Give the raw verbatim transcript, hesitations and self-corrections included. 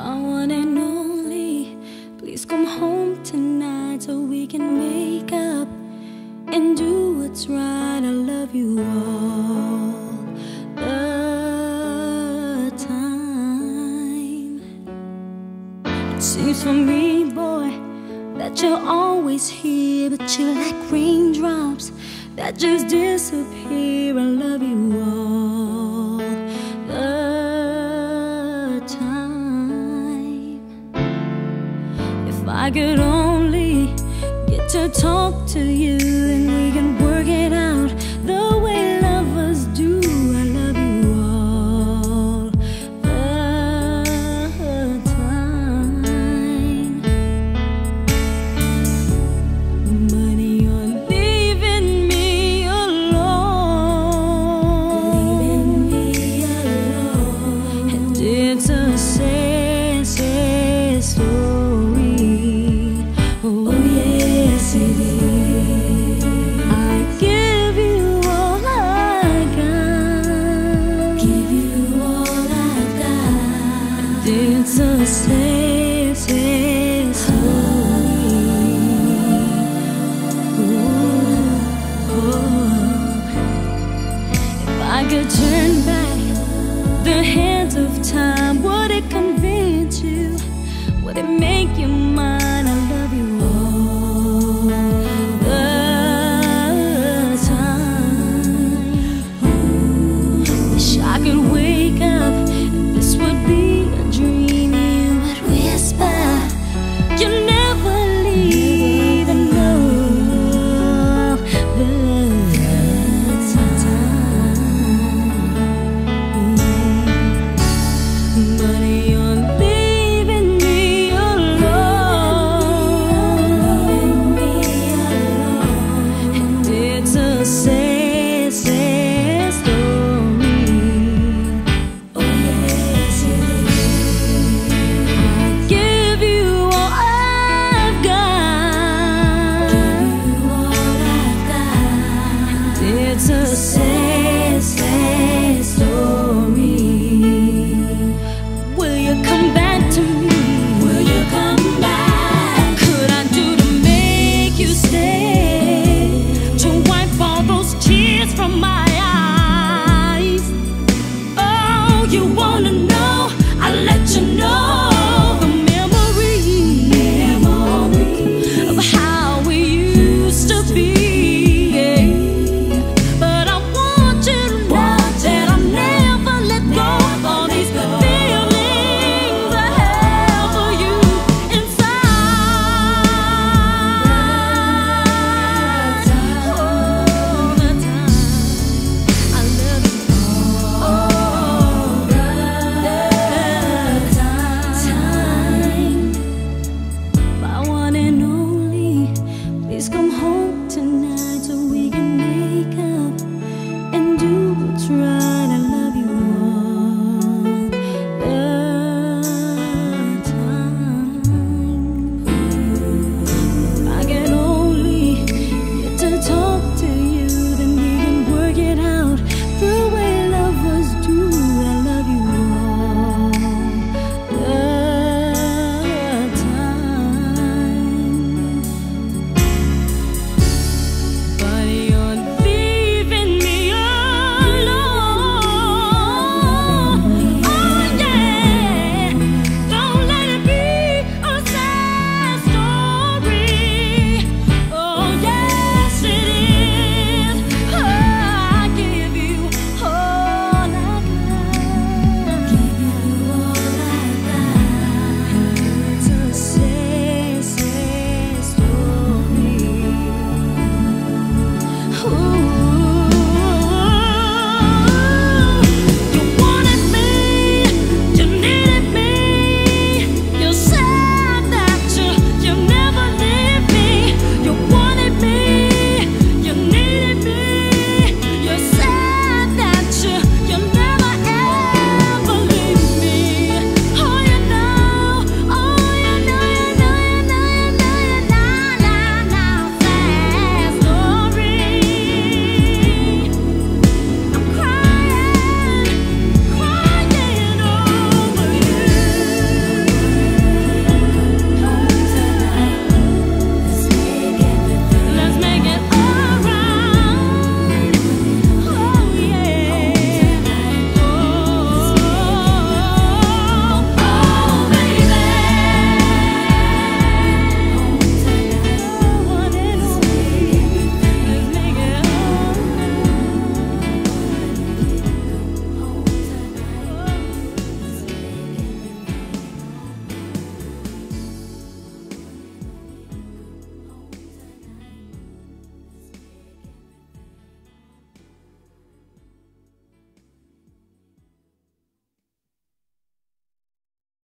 my one and only. Please come home tonight so we can make up and do what's right. I love you all the time. It seems for me, boy, that you're always here, but you're like raindrops that just disappear. I love you all the time. If I could only get to talk to you, and we can work it out the way lovers do. I love you all the time. Money on leaving me alone, leaving me alone. And it's a sad, sad story. Oh yes it is. I give you all I got, give you all I got. It's a sad, sad story. Oh, oh. If I could turn back the hands of time, would it convince you? Would it make you mine? I love you all the time. Wish I could wake up and this would be a dream. You would whisper, you never leave, and know the time. Money on leaving me alone, and it's a sad, sad story. Oh yes it is. I give you all I've got, give you all I've got. And it's a sad, sad story. Will you come back to me? Will you come back? Could I do to make you stay? To wipe all those tears from my eyes. Oh, you wanna know? I'll let you know.